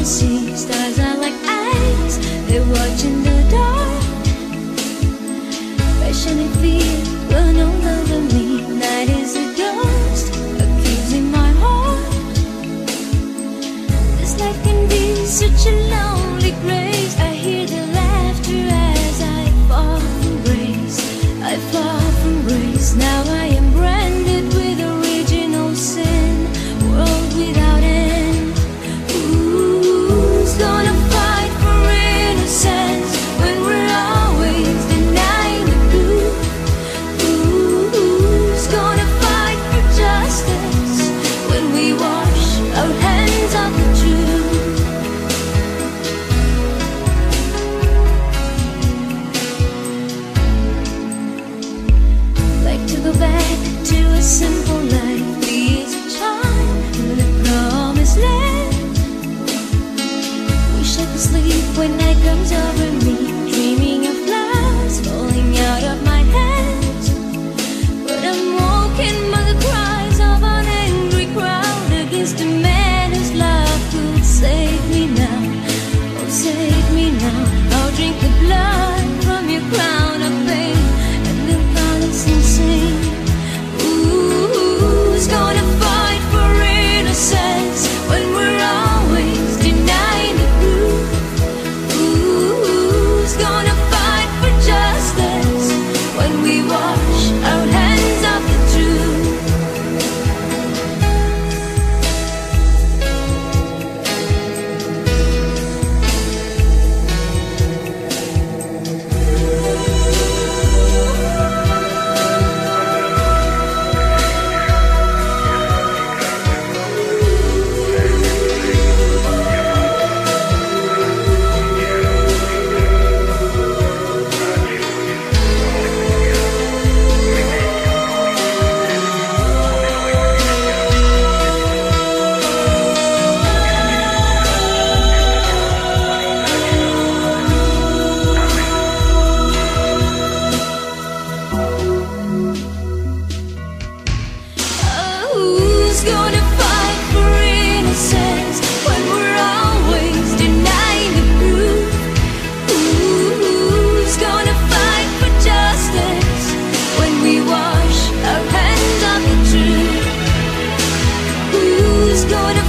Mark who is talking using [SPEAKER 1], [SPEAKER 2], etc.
[SPEAKER 1] see. Stars are like eyes, they watch in the dark. Passion and fear will no longer meet. Night is a ghost accusing my heart. This life can be such a lonely grace. I hear the laughter as I fall from grace. I fall from grace. Now I am branded with original sin. World without end. Who's gonna fight for innocence when we're always denying the truth? Who's gonna fight for justice when we wash our hands of the truth? Like to go back to a simple life, be as a child in the promised land. Wish I could sleep when night comes over me, dreaming of flowers falling out of my hands. But I'm woken by the cries of an angry crowd against a man whose love could save me now. Oh, save me now. I'll drink the blood from your crown of pain and then promise and sing. Who's gonna fight for innocence when we're always denying the truth? Who's gonna fight for justice when we wash our hands of the truth? Who's gonna fight for innocence when we're always denying the truth? Who's gonna fight for justice when we wash our hands of the truth? Who's gonna